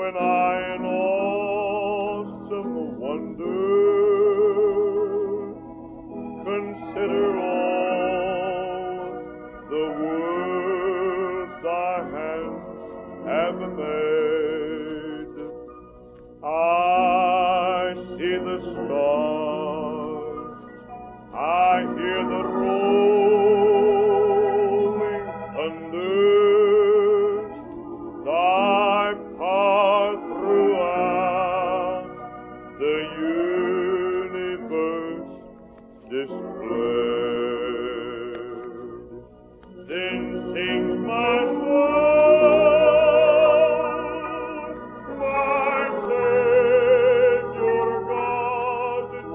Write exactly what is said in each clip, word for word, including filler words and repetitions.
when I in awesome wonder consider all the worlds thy hands have made. I see the stars, I hear the rolling thunders, thy power throughout the universe displayed. Then sings my soul, my Savior God, to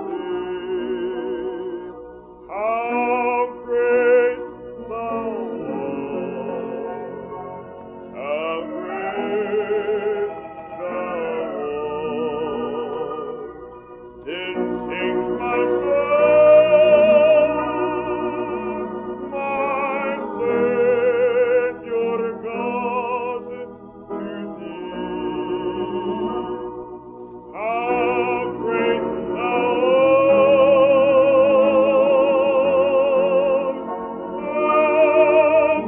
thee. How great thou art, how great thou art. Then sings my soul, my Savior God, to thee. How great thou art, how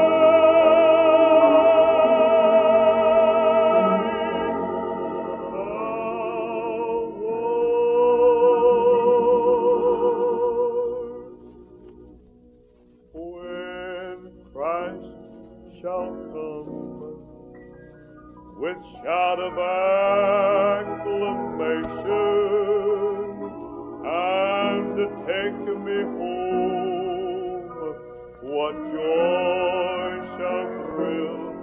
when Christ shall come with shout of acclamation and take me home, what joy shall thrill